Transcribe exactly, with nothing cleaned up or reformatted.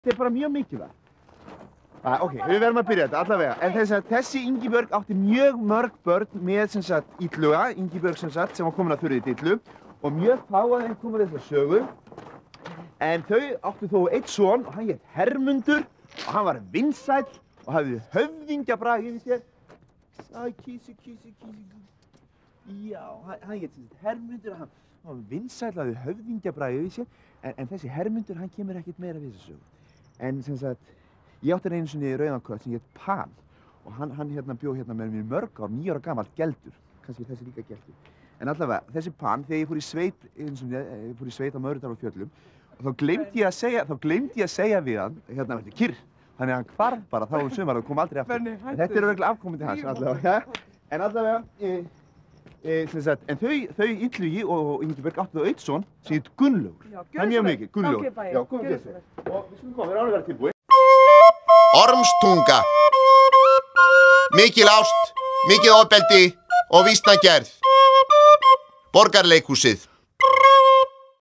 Þetta er bara mjög mikilvægt. Ah, ok, við verðum að byrja þetta, allavega. En þess að þessi Ingibjörg átti mjög mörg börn með sem sagt Illuga, Ingibjörg sem sagt, sem var komin að Þuríði Illu og mjög fá að þeim koma þessa sögu. En þau áttu þó einn son og hann hét Hermundur og hann var vinsæll og hafði höfðingjabrag yfir sér. Æ, kísi, kísi, kísi. Já, hann hét Hermundur og hann var vinsæll og hafði höfðingjabrag yfir sér. En, en þessi Hermundur, hann kemur ekkert meira við þessu sögu. En sem sagt, ég átti einu sinni rauðan kött sem hét Pan og hann, hann hérna bjó hérna með mér mörg ár, níu ára gamall geldur, kannski þessi líka geldur. En allavega, þessi Pan, þegar ég fór í sveit, eins og ég fór í sveit á Möðrudal og Fjöllum, og þá gleymdi ég að segja, þá gleymdi ég að segja við hann, hérna, veitu, kyrr, þannig að hann hvarf bara þá um sumar og kom aldrei aftur. En þetta er örugglega afkomandi hans, allavega, ja. En allavega, e, e, sem sagt, en þau, þau Illugi og Ingibjörg áttu einn son sem hét Gunnlaugur. Það er mjög mikið, Gunnlaugur. Já, komum við þessu. Og við skulum koma, við erum alveg að vera tilbúin. Ormstunga. Mikil ást, mikið ofbeldi og vísnagerð. Borgarleikhúsið.